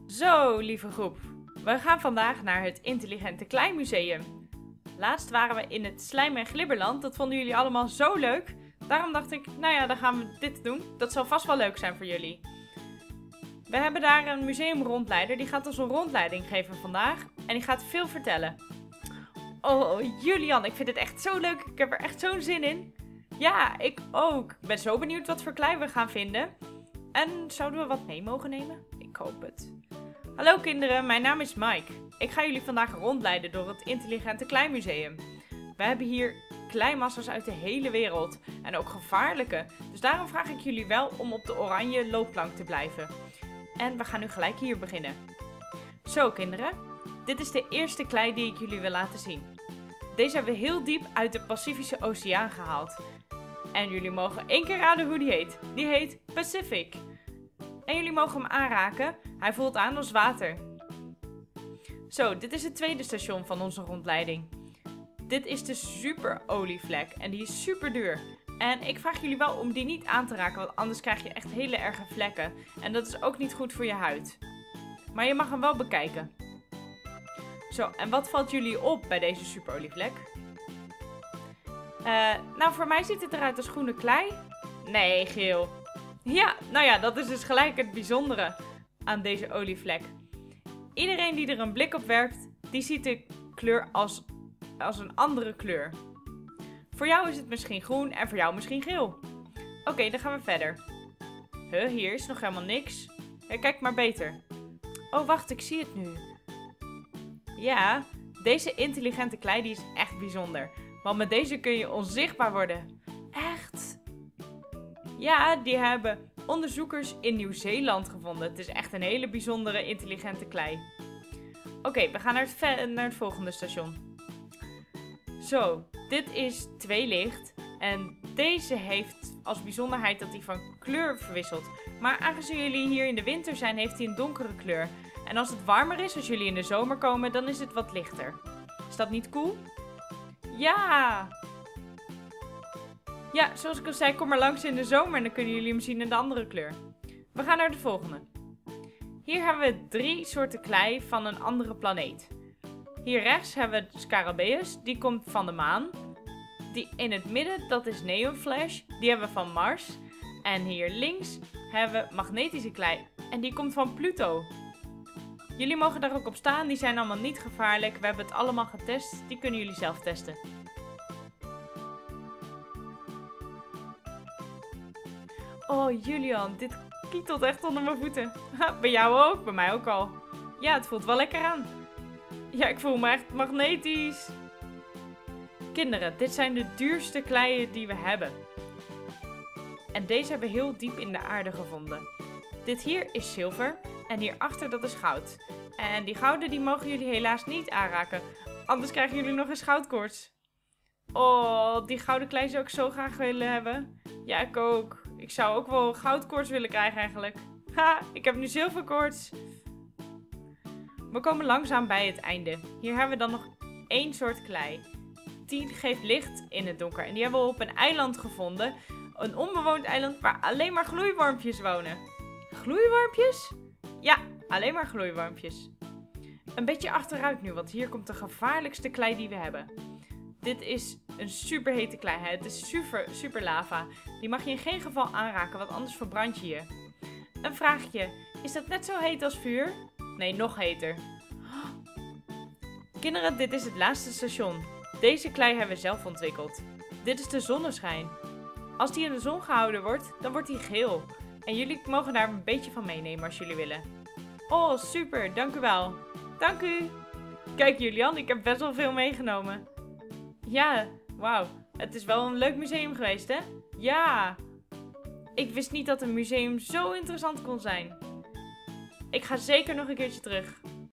Zo, lieve groep. We gaan vandaag naar het Intelligente Kleinmuseum. Laatst waren we in het Slijm- en Glibberland. Dat vonden jullie allemaal zo leuk. Daarom dacht ik, nou ja, dan gaan we dit doen. Dat zal vast wel leuk zijn voor jullie. We hebben daar een museumrondleider. Die gaat ons een rondleiding geven vandaag. En die gaat veel vertellen. Oh, Julian, ik vind het echt zo leuk. Ik heb er echt zo'n zin in. Ja, ik ook. Ik ben zo benieuwd wat voor klei we gaan vinden. En zouden we wat mee mogen nemen? Ik hoop het. Hallo kinderen, mijn naam is Mike. Ik ga jullie vandaag rondleiden door het Intelligente Kleinmuseum. We hebben hier kleimassa's uit de hele wereld. En ook gevaarlijke. Dus daarom vraag ik jullie wel om op de oranje loopplank te blijven. En we gaan nu gelijk hier beginnen. Zo kinderen, dit is de eerste klei die ik jullie wil laten zien. Deze hebben we heel diep uit de Pacifische Oceaan gehaald. En jullie mogen 1 keer raden hoe die heet. Die heet Pacific. En jullie mogen hem aanraken. Hij voelt aan als water. Zo, dit is het tweede station van onze rondleiding. Dit is de super olievlek en die is super duur. En ik vraag jullie wel om die niet aan te raken, want anders krijg je echt hele erge vlekken. En dat is ook niet goed voor je huid. Maar je mag hem wel bekijken. Zo, en wat valt jullie op bij deze super olievlek? Nou, voor mij ziet het eruit als groene klei. Nee, geel. Ja, nou ja, dat is dus gelijk het bijzondere aan deze olievlek. Iedereen die er een blik op werpt, die ziet de kleur als een andere kleur. Voor jou is het misschien groen en voor jou misschien geel. Oké, dan gaan we verder. Hier is nog helemaal niks. Kijk maar beter. Oh, wacht, ik zie het nu. Ja, deze intelligente klei die is echt bijzonder. Want met deze kun je onzichtbaar worden. Echt? Ja, die hebben onderzoekers in Nieuw-Zeeland gevonden. Het is echt een hele bijzondere intelligente klei. Oké, we gaan naar het volgende station. Zo, dit is tweelicht. En deze heeft als bijzonderheid dat hij van kleur verwisselt. Maar aangezien jullie hier in de winter zijn, heeft hij een donkere kleur. En als het warmer is, als jullie in de zomer komen, dan is het wat lichter. Is dat niet cool? Ja! Ja, zoals ik al zei, kom maar langs in de zomer en dan kunnen jullie hem zien in de andere kleur. We gaan naar de volgende. Hier hebben we 3 soorten klei van een andere planeet. Hier rechts hebben we Scarabeus, die komt van de maan. Die in het midden, dat is Neonflash, die hebben we van Mars. En hier links hebben we magnetische klei en die komt van Pluto. Jullie mogen daar ook op staan, die zijn allemaal niet gevaarlijk. We hebben het allemaal getest, die kunnen jullie zelf testen. Oh Julian, dit kietelt echt onder mijn voeten. Bij jou ook, bij mij ook al. Ja, het voelt wel lekker aan. Ja, ik voel me echt magnetisch. Kinderen, dit zijn de duurste kleien die we hebben. En deze hebben we heel diep in de aarde gevonden. Dit hier is zilver en hierachter dat is goud. En die gouden die mogen jullie helaas niet aanraken. Anders krijgen jullie nog eens goudkoorts. Oh, die gouden klei zou ik zo graag willen hebben. Ja, ik ook. Ik zou ook wel goudkoorts willen krijgen eigenlijk. Ha, ik heb nu zilverkoorts. We komen langzaam bij het einde. Hier hebben we dan nog 1 soort klei. Die geeft licht in het donker. En die hebben we op een eiland gevonden. Een onbewoond eiland waar alleen maar gloeiwormpjes wonen. Gloeiwormpjes? Ja, alleen maar gloeiwormpjes. Een beetje achteruit nu, want hier komt de gevaarlijkste klei die we hebben. Dit is een superhete klei. Het is super lava. Die mag je in geen geval aanraken, want anders verbrand je je. Een vraagje. Is dat net zo heet als vuur? Nee, nog heter. Kinderen, dit is het laatste station. Deze klei hebben we zelf ontwikkeld. Dit is de zonneschijn. Als die in de zon gehouden wordt, dan wordt die geel. En jullie mogen daar een beetje van meenemen als jullie willen. Oh, super. Dank u wel. Dank u. Kijk Julian, ik heb best wel veel meegenomen. Ja, wauw. Het is wel een leuk museum geweest, hè? Ja. Ik wist niet dat een museum zo interessant kon zijn. Ik ga zeker nog een keertje terug.